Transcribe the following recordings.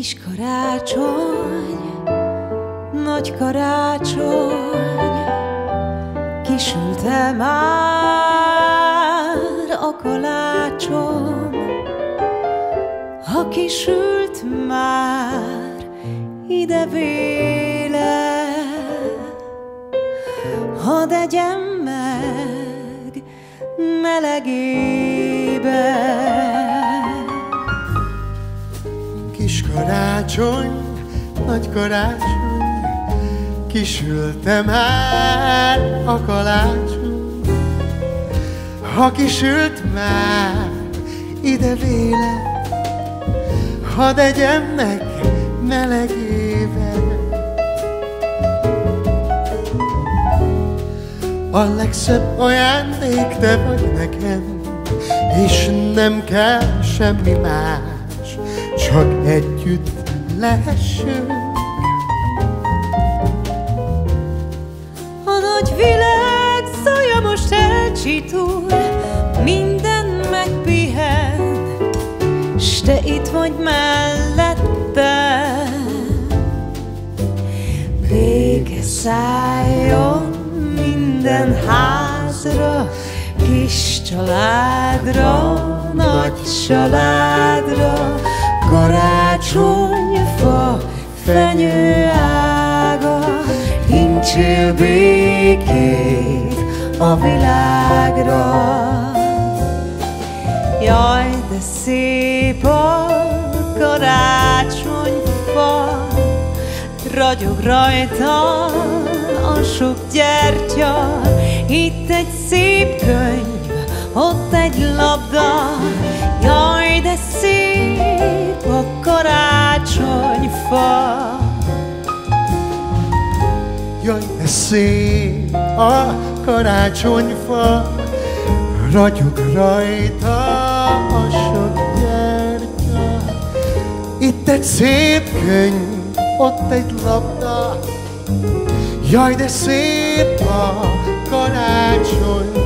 Kis karácsony, nagy karácsony, kisült-e már a kalácsom? Ha kisült már, ide véle, hadd egyem meg melegébe. Kis karácsony, nagy karácsony, kisült-e már a kalácsom? Ha kisült már, ide véle, hadd egyem meg melegébe. A legszebb ajándék te vagy nekem, és nem kell semmi más, csak együtt lehessünk. A nagy világ szólja most elcsitul, minden megpihen, s te itt vagy mellettem. Béke szálljon minden házra, kis családra, nagy családra. Karácsonyfa, fenyőága, hincsél békét a világra. Jaj, de szép a karácsonyfa, ragyog rajta a sok gyertya. Itt egy szép könyv, ott egy labda. Jaj, de szép a karácsonyfa. Jaj, de szép a karácsonyfa, ragyog rajta a sok gyertya. Itt egy szép könyv, ott egy labda. Jaj, de szép a karácsonyfa.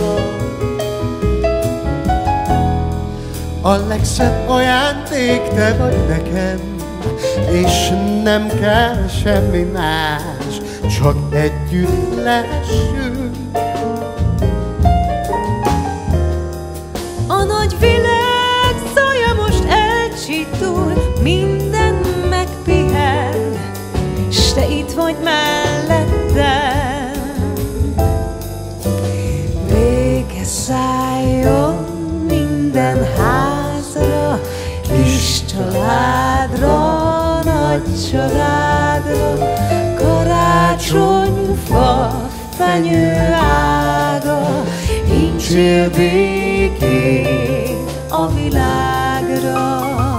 A legszebb ajándék te vagy nekem, és nem kell semmi más, csak együtt lehessünk. A nagy világ szólja most elcsitul, minden megpihen, s te itt vagy mellettem. Béke szálljon minden házra, kis családra, nagy családra. Karácsonyfa, fenyőága, hincsél békét a világra.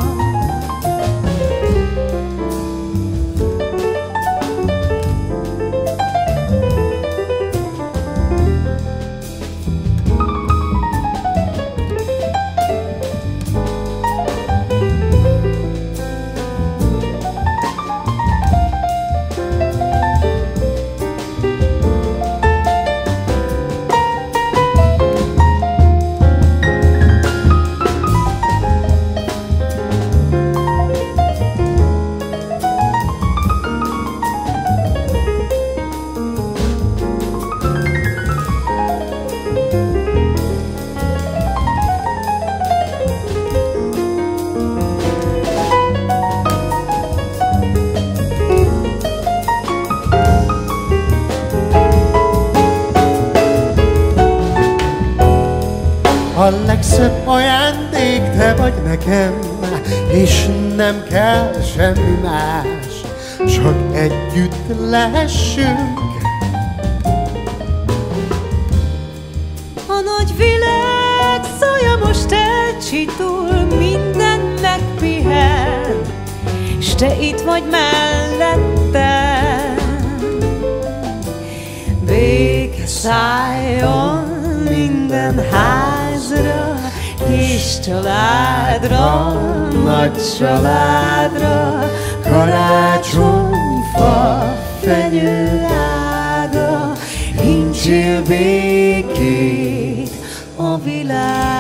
A legszebb ajándék te vagy nekem, és nem kell semmi más, csak együtt lehessünk. A nagy világ szólja most elcsitul, minden megpihen, s te itt vagy mellettem. Béke szálljon minden házra, kis családra, nagy családra. Karácsonyfa, fenyőága, hincsél békét a világra.